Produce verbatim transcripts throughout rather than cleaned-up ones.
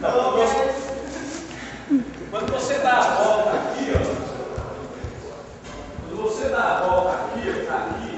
Então, quando você dá a volta aqui, ó, quando você dá a volta aqui, ó, tá aqui,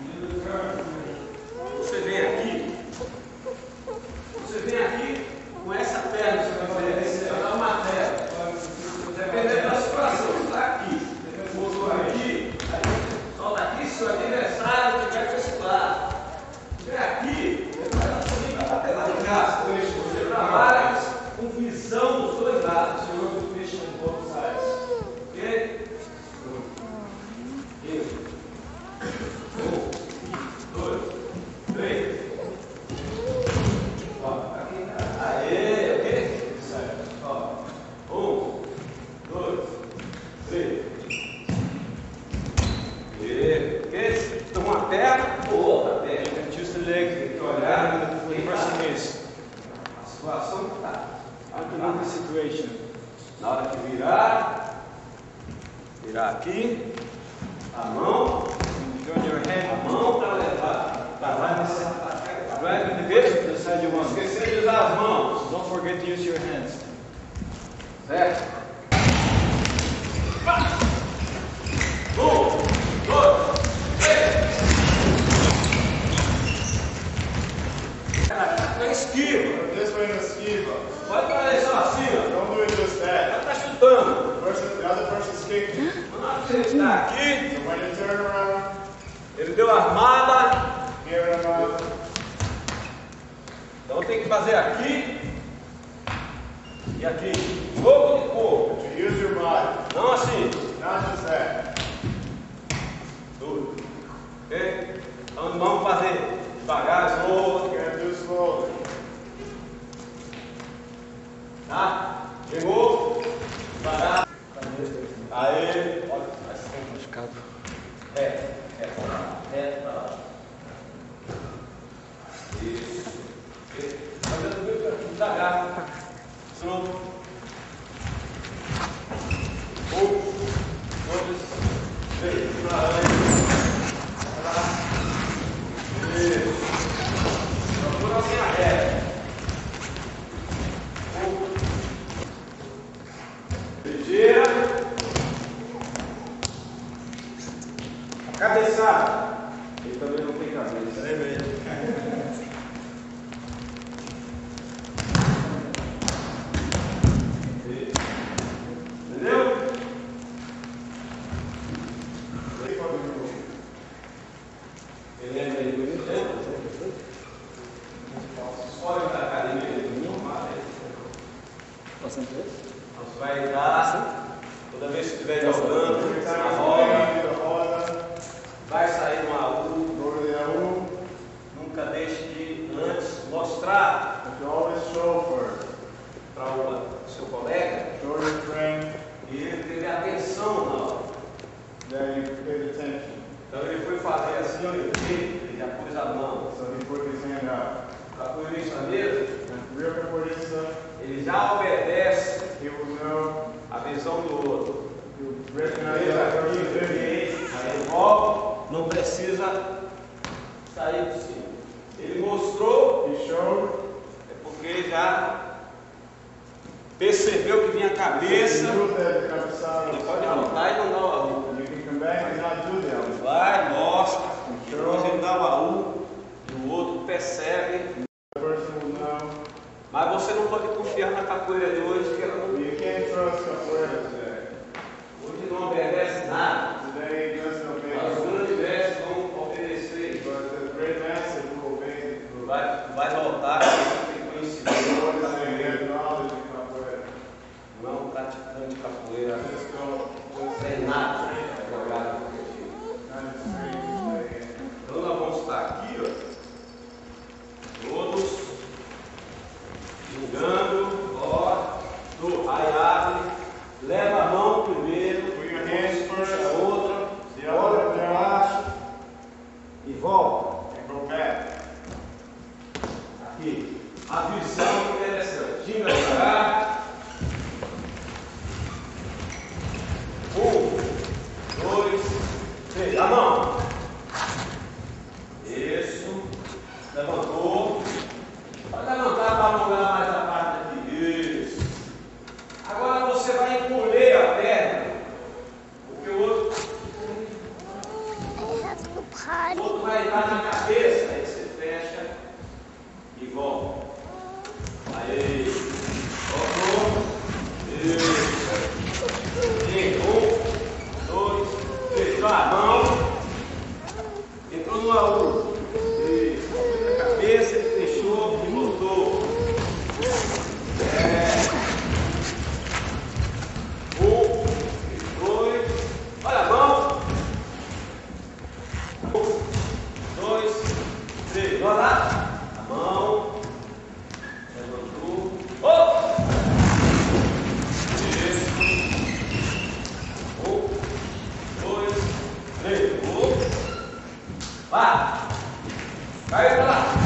você vem aqui, você vem aqui com essa perna, você vai fazer, você vai dar uma perna, dependendo da situação, você está aqui, o motor aqui, aí solta aqui, se o adversário tiver com esse lado, tiver aqui, ele vai dar subir para bater lá de graça, você trabalha com visão dos dois lados, se não mexe com both sides, ok? Um, dois, três. Ó, aqui, aê, ok? Certo. Ó, um, dois, três. E, ok? Então, uma perna ou outra perna. And choose the leg to align with the person is. A situação que está. Underneath the situation. Na hora que virar, virar aqui, a mão, Turn your a hand. mão para levar, para lá nesse Drive with the grip to the side you Não want. esquecer de usar as mãos, Don't forget to use your hands. certo? Um, dois, três. Na esquiva, This way in the esquiva. pode fazer só assim, ó. Don't do it just Ela that. está chutando. The, person, the other person's kicking. Na hora que ele está aqui, So when you turn around, ele deu a armada. give him out. Então tem que fazer aqui e aqui. Jogo de corpo. To use your body. Não assim. Not just that. Tudo. Ok? Então vamos fazer devagar, slow. You're going to do slowly. Tá? Chegou? Devagar. Aê. Olha, vai ser complicado. É, é pra lá. É pra lá. Isso. Ok? Fazendo muito aqui, devagar. Slow. Um, dois, três. Pra lá. Isso. Procura assim a reta. Ligeira. Cabeçada. Ele também não tem cabeça, né, velho? Entendeu? Ele lembra aí do exemplo? Vocês podem dar academia de domingo, mas você vai dar, toda vez que estiver jogando, na roda, vai sair no A U, Go to the A U. nunca deixe de antes mostrar But you always show first. para o seu colega Show your friend e ele teve atenção na hora. that you paid attention. Então ele foi fazer assim, olha, ele já pôs a mão, So he put his hand out. já pôs isso na mesa, And real for this stuff, ele já obedece he will know. a visão do outro. You recognize Veja that aqui, person's vision. aí eu volto, não precisa sair de cima. Ele mostrou, He showed. é porque ele já percebeu que vinha a He cabeça. knew that the cabeçada Ele was pode coming. voltar e não dar o A U. You can come back and not do that. Vai, mostra, depois ele dá o A U e o outro percebe. The person will know. Mas você não pode confiar na capoeira de hoje, que ela não, You can't trust capoeira today. hoje não obedece nada. Today he doesn't obey. Mas os grandes mestres vão obedecer. But the great master will obey. Vai, vai voltar com esse conhecimento. Lord is saying, "Get knowledge in capoeira." Não praticante de capoeira, Just go. Just sem nada, jogado no objetivo. not in the street. Play. Então nós vamos estar aqui, ó, todos jogando, ó, do, aí abre, leva Aí. Voltou. Isso. Um, dois, três. Vai, a mão. Entrou no A U. Isso. Na cabeça, ele fechou e voltou. É. Um, dois. Olha a mão. Um, dois, três. Olha lá. A mão. Levantou. Oh! Isso. Um, dois, três. Um. Vai. Caiu pra lá.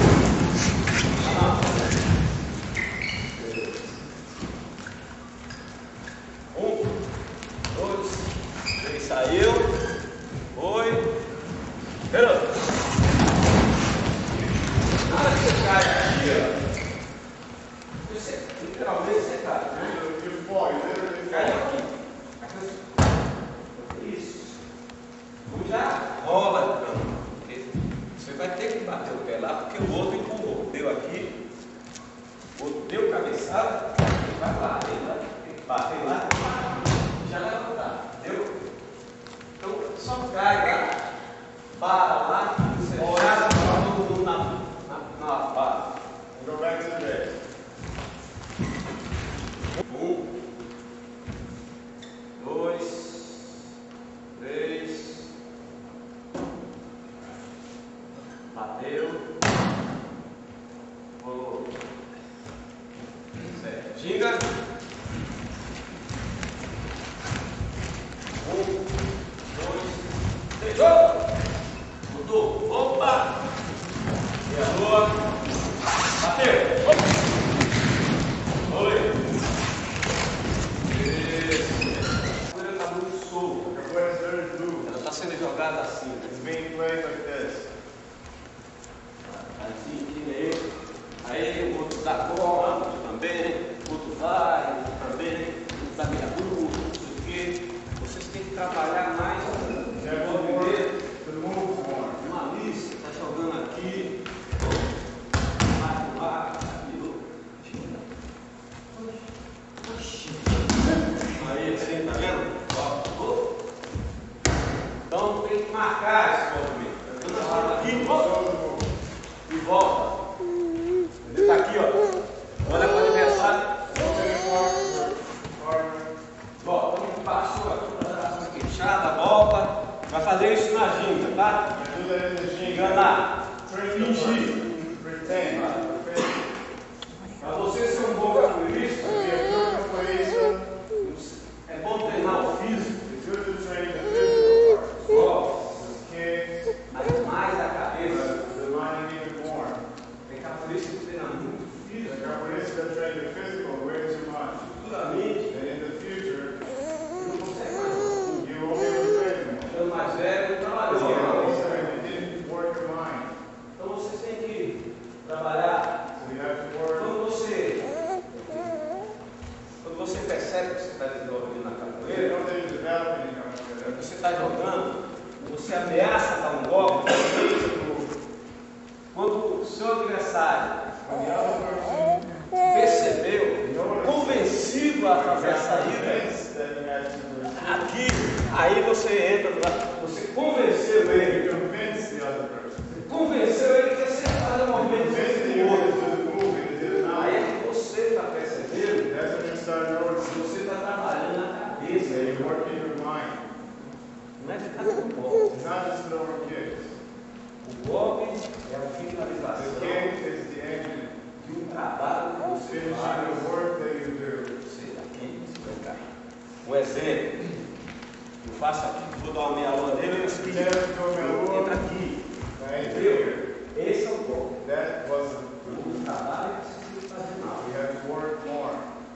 Um, dois, três, saiu. Foi. Garoto. Nada que você cai aqui, ó. Você, literalmente você cai, né? You fall, you literally Cai fall. aqui. Isso. Um já rola. Porque você vai ter que bater o pé lá, porque o outro empurrou. Deu aqui, o outro deu cabeçada, vai lá, ele vai ter que bater lá, já levantar. Deu? Então só cai lá, para lá, você já todo mundo na, na, na barra. Go back to the base. Um, dois, três, bateu, rolou, certo, ginga, um, dois, três, oh! Mudou, opa, e a lua, bateu, opa, oi. Your foot is very blue. Ela está sendo jogada assim, né? It's being played like this. Assim, que aí, aí o outro dá cola, o outro também, o outro vai, o outro também, o outro dá meia lua, não sei o quê. Vocês têm que trabalhar mais You o have to work movimento, to move more. uma lista, está jogando aqui, vai lá, aqui, aí assim, tá vendo? Ó, ó. Então tem que marcar esse movimento. Tá dando aqui, ó, e volta. Entendeu? Tá aqui, ó. Olha para o adversário. Volta, um passo aqui para dar uma queixada, volta. Vai fazer isso na ginga, tá? You do that in the ginga. Enganar. Fingir. Pretend. Para você ser um bom capoeirista, To be a good capoeirista, é bom treinar o físico. it's good to train the physical part. Ó, The skin, mas mais a cabeça. the mind, and even more. Tem capoeirista que treina muito The físico. capoeirista that train the physical way too much. Futuramente, And in the future, não consegue mais. you won't be able to train anymore. Ficando mais velho, Because trabalhou. you didn't work your mind. Então vocês têm que trabalhar. So you have to work. Quando você, quando você percebe que você está desenvolvendo na You capoeira, know that you're developing in capoeira. quando você está jogando, você ameaça dar um golpe. Quando o seu adversário When the other person percebeu, convencido a fazer a saída, convinced that you had to do it, aqui, aí você entra lá, você convenceu ele, you convince the other person. convenceu ele que você faz o movimento Convince that do you outro. wanted to do the move and you did it Aí now. é que você está percebendo, That's when you start noticing você está trabalhando na cabeça, that you're working your mind. não é ficar com golpe. It's not just throwing kicks. O golpe é a The finalização kick is the engine. de um trabalho que você Finishing faz. the work that you do. Você aqui, você vai cá. Um exemplo, eu faço aqui, vou dar uma meia lua nele, eu explico. Entra aqui, entendeu? Esse é o golpe. That was O trabalho que você tem que fazer we mal. have to work more.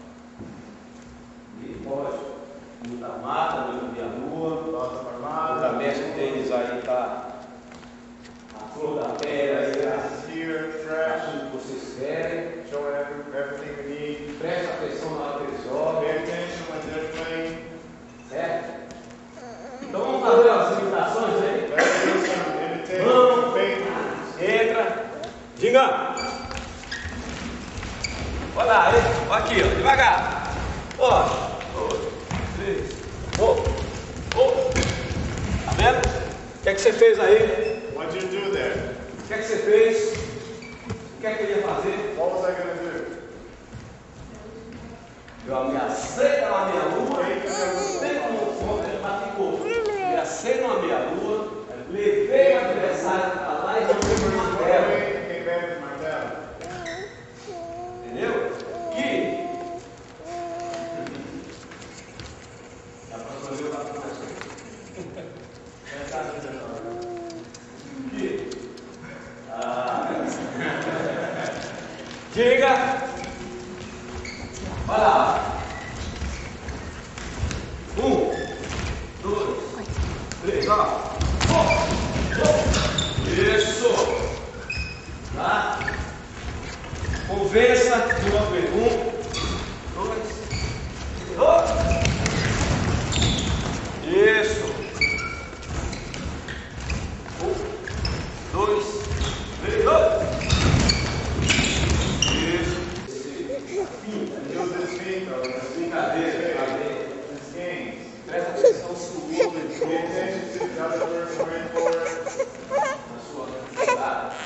E lógico, muita mata, muita meia lua. Lots of O armada. da mestre deles aí tá a flor da pele, aí This is here, é trash. tudo que vocês querem. Show every- everything we need. Presta atenção na hora que eles jogam, Pay attention when they're playing. certo? Então vamos fazer as imitações aí. Let's do some imitation, fake moves. Entra, diga. Olha lá, hein? Olha aqui, ó, devagar. Ó, dois, três, oh, oh. Tá vendo? O que é que você fez aí? What did you do there? O que é que você fez? O que é que eu ia fazer? What was I going to do? Eu ameacei ela meia lua, não tem como conta, ele maticou. Ameacei numa meia lua, levei o adversário para lá e joguei por uma tela. Came back with my dad. Entendeu? Que dá para fazer o lado mais que ah. Diga. Olha lá. Um, dois, três, ó. Isso. Tá? Convença de uma vez. Um, dois, dois. Isso. Um, dois, três, dois. Isso. Use this feet, though. Brincadeira, brincadeira. This game. Presta atenção se o outro Pay entrou attention to the other person waiting for it. na sua velocidade.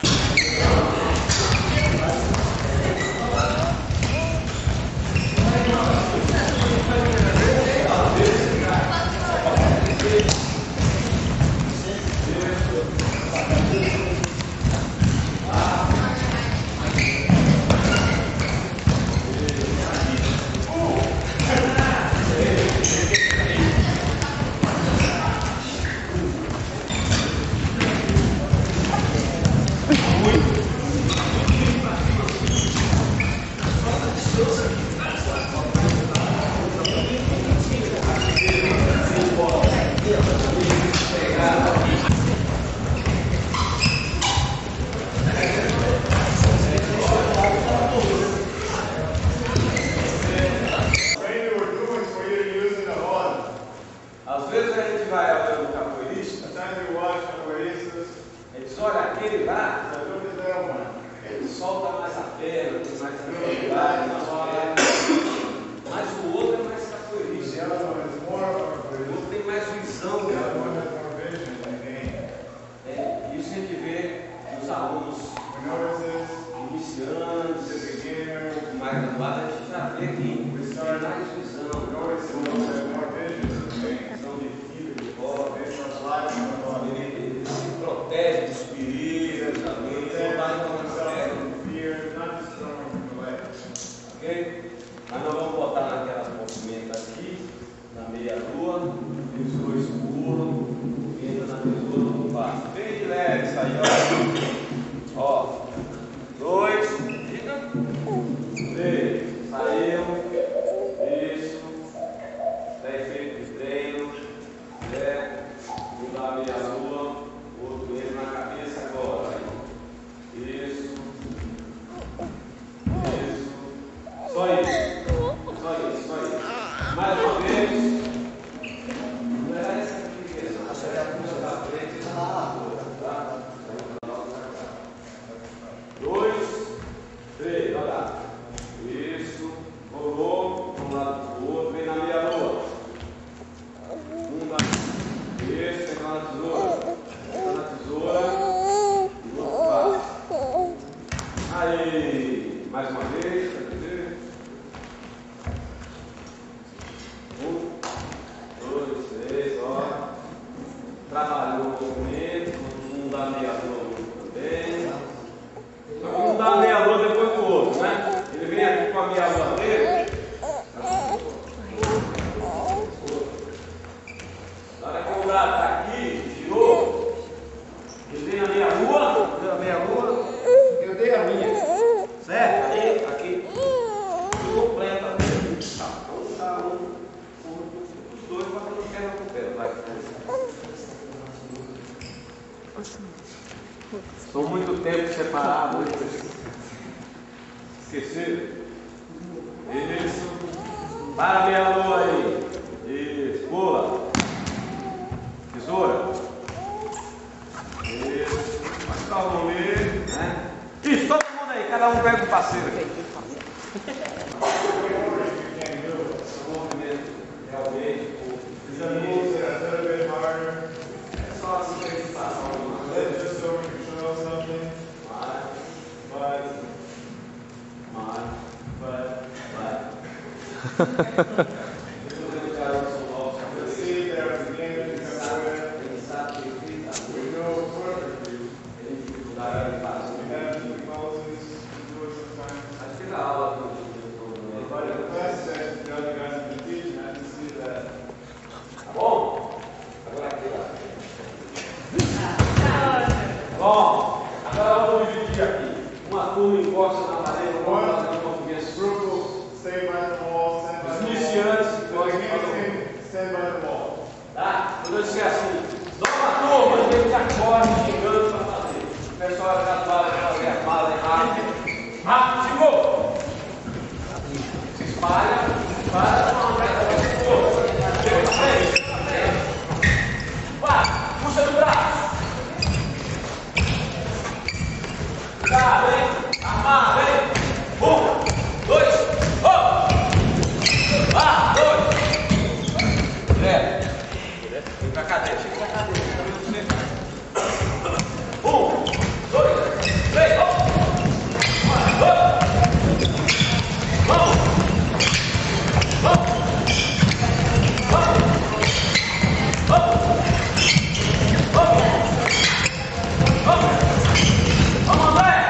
When you were doing for you to use in the hall. Às vezes a gente vai olhando o capoeirista, Sometimes you watch capoeiristas. ele diz, olha, aquele lá, So look at that one. ele solta mais a perna, tem mais tranquilidade nas pernas. Mas o outro é mais The capoeirista. other one is more of a O capoeirista. outro tem mais visão. The other Né? one has more vision in the game. É, isso a gente vê nos alunos We notice this. iniciantes, The beginner. mais graduados, a gente já vê que tem mais visão, We notice the ones that have more vision in the game. visão de fibra, de bola. They have life in the body. Ele, ele se protege dos perigos também, não vai tomar Themselves terra, from fear, not just throwing from the leg. ok? Mas nós vamos botar naquelas movimentos aqui, na meia-lua, e os dois pulam, entra na tesoura do passo. Bem de leve, isso aí, ó. Ó, dois, diga, três, saiu, isso, está efeito de treino, é, um dá meia-lua, o outro entra na cabeça agora. Isso, isso, só isso, só isso, só isso. Mais uma vez, não era essa aqui que não, era a puxa da frente, tá? Dois, três, olha lá. Isso, rolou, um lado pro outro, vem na meia-lua. Um na isso, entra na tesoura. Entra na tesoura. E outro passo. Aí, mais uma vez, quer dizer. Um, dois, três, ó. Trabalhou o movimento, um dá meia-lua também. Só que um dá meia-lua depois do outro, né? Ele vem aqui com a meia-lua dele. Na hora que o braço está aqui, girou, ele vem a meia-lua, deu a meia-lua, eu dei a minha. Certo? Aí, aqui, tudo completo. Tá, vamos usar um, um, os dois batendo perna com perna, vai. São muito tempo separados, esqueceram? Isso. Para a meia-lua aí. Isso. Pula. Tesoura. Isso. Mais calma ali, né? Isso, todo mundo aí. Cada um pega um parceiro aqui. Esse movimento realmente, He's gonna move it a little bit harder. é só assim que a gente faz alguma Let's coisa. just so we can show something. Vai, But, vai, but, vai. Os garotos são novos, let's see that at the beginning ele you come sabe, with. ele sabe que ele grita We muito, know perfectly. ele tem dificuldade de fazer. We have difficulties to do it sometimes. Acho que na aula que eu tive, But in the class session, the other guys have been teaching, I can see that. tá bom? Agora aqui, ó. Bom, agora vamos dividir aqui. Uma turma encosta na parede, vamos fazer um português. Group will stay by the wall, stand by Os the wall. iniciantes, The nós beginning, stand by the wall. tá? Quando eu disser assim, nova turma, a gente acorda xingando para fazer. O pessoal já fala de fazer a mala rápido. Rápido, chegou! Se espalha, para uma meta de força. Chega pra frente, chega pra frente. Vai, puxa do braço. Tá, vem, amarra, vem. Um, dois, oh! Lá, dois. Direto. Vem pra cadeira, chega pra cadeira. Um, dois, três, oh! Um, dois. Vamos! Vamos! Vamos! Vamos! Vamos! Vamos! Vamos, André!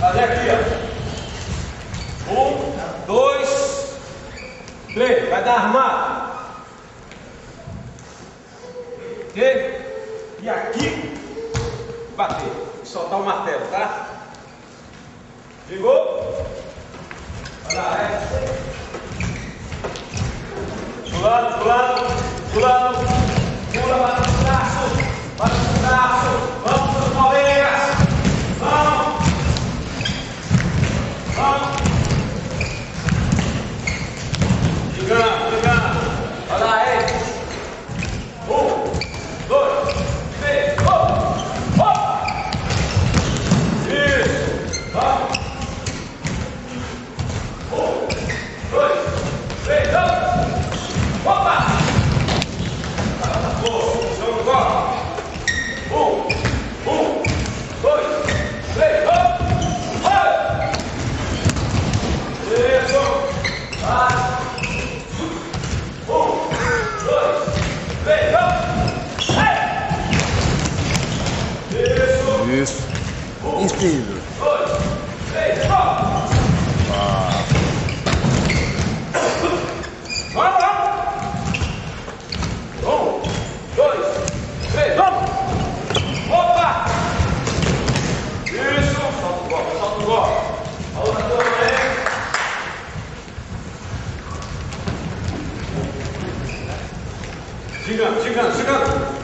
Fazer aqui, ó. Um, dois, três. Vai dar armado. Ok? E aqui, bater. E soltar o martelo, tá? Ligou? Olha lá, é. Pulando, pulando, pulando. Pula, bate o braço. Bate o braço. Vamos para os Palmeiras. Vamos. Vamos. Ligando, ligando. Olha lá, é. Um, dois, três. Oh, oh. Isso. Vamos. Um, dois, três, vamos. Opa! Vamos agora. Um, um, dois, três, vamos! Vai! Isso! Vai! Um, dois, três, vamos! Vai! Isso! Isso. Um, Incrível. dois, três, vamos! Ah. Vamos, vamos! Um, dois, três, vamos! Opa! Isso! Solta o golpe, solta o golpe. A outra turma aí. Gigante, gigante, gigante.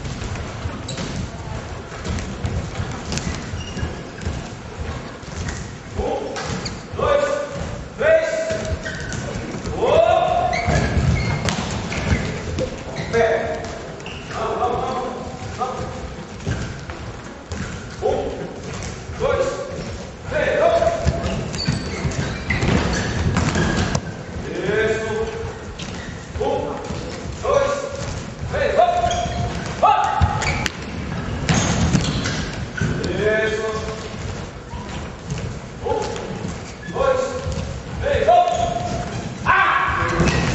Um, dois, três. Oh! Pé. Vamos, vamos, vamos, vamos. Um, dois, três, vamos. Isso. Um, dois, três, vamos. Vamos. Isso. Um, dois, três, vamos. Ah!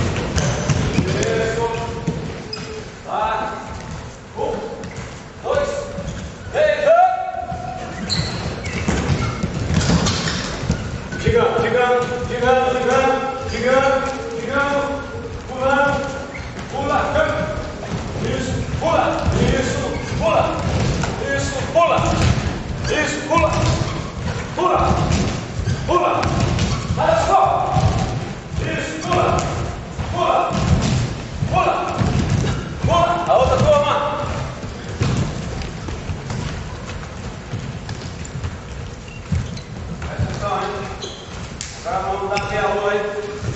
Isso. Vai. Um, dois, três, Gigando, gigando, gigando, gigando, gigando, gigando, pulando, pula, isso, pula, isso, pula, isso, pula, isso, pula, pula, pula, olha só, isso, pula, pula, pula, pula, a outra turma. Presta atenção, hein? Agora vamos dar meia lua aí.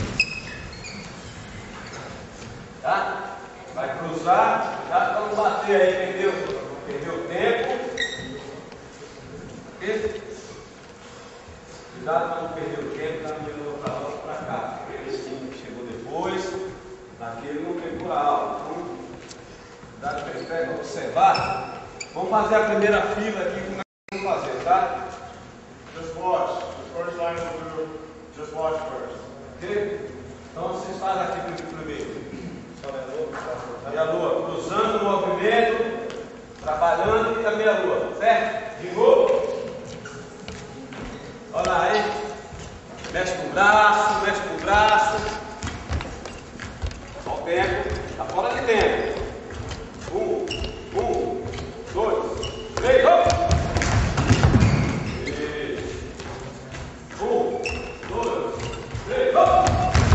Tá? Vai cruzar, cuidado para não bater aí, perdeu, perdeu tempo. Ok? Cuidado para não perder o tempo, tá vindo para lá para cá. Esse time que chegou depois, naquele não pegou a aula. Então, cuidado para eles pegam observar. Vamos fazer a primeira fila aqui, como é que vamos fazer, tá? Just watch. The first line will do. Just watch first. Ok? Então vocês fazem aqui primeiro. E a lua cruzando o movimento, trabalhando e também a lua, certo? Ligou? Olha lá, hein? Mexe com o braço, mexe com o braço. Só o tempo, tá fora de tempo. Um, um, dois, três, vamos! Um, dois, três, vamos!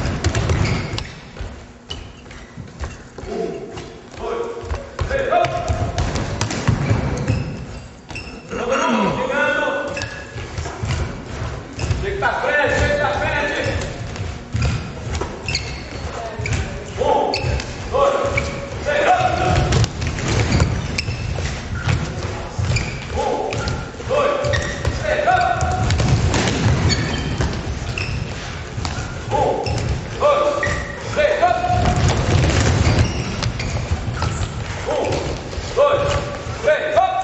Um, dois, três, vamos! Todo mundo chegando! Chega pra frente, chega pra frente! Um, dois, três, vamos! Um, dois, três, vamos! Um, dois, três, vamos! Um, dois, três, vamos!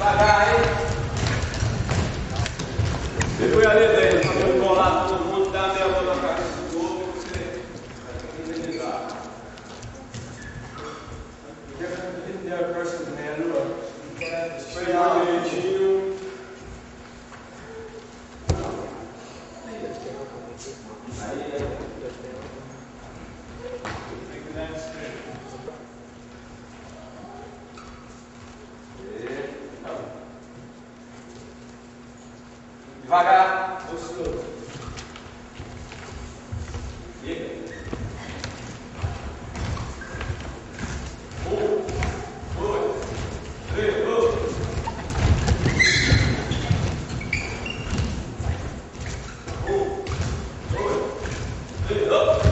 Devagar, hein? Depois ali dentro, vamos colar todo mundo, dá a meia volta na cabeça do povo e você vai finalizar. The other person's hand, look. Espere mais direitinho. Aí, Take the next step. devagar, gostoso. Liga. Um, dois, três, dois. Um, dois, três, dois.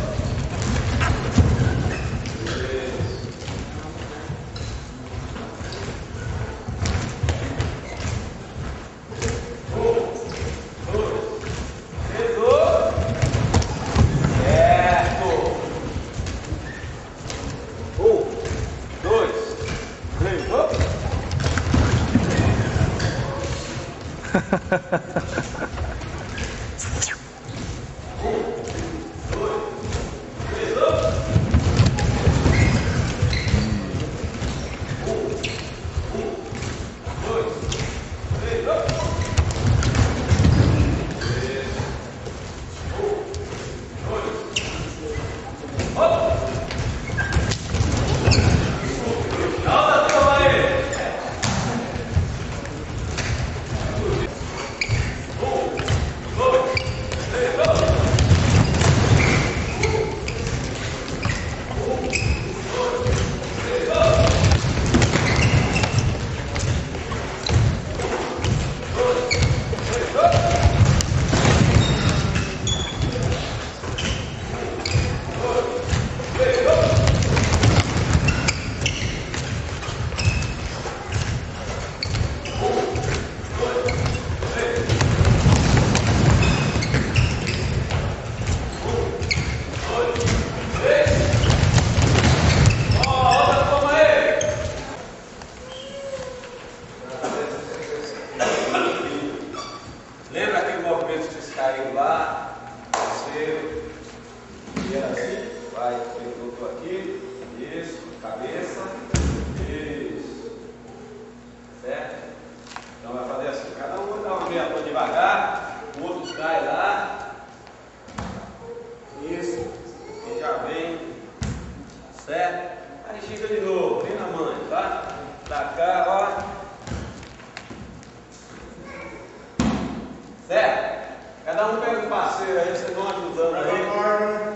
Lembra aquele movimento que vocês caíram lá? Você vira assim, vai, ele voltou aqui, isso, cabeça, isso, certo? Então vai fazer assim, cada um vai dar uma meia toda devagar, o outro cai lá, isso, e já vem, certo? Aí chega de novo, vem na mãe, tá? Pra cá, ó. Certo? Cada um pega um parceiro aí, vocês vão ajudando aí.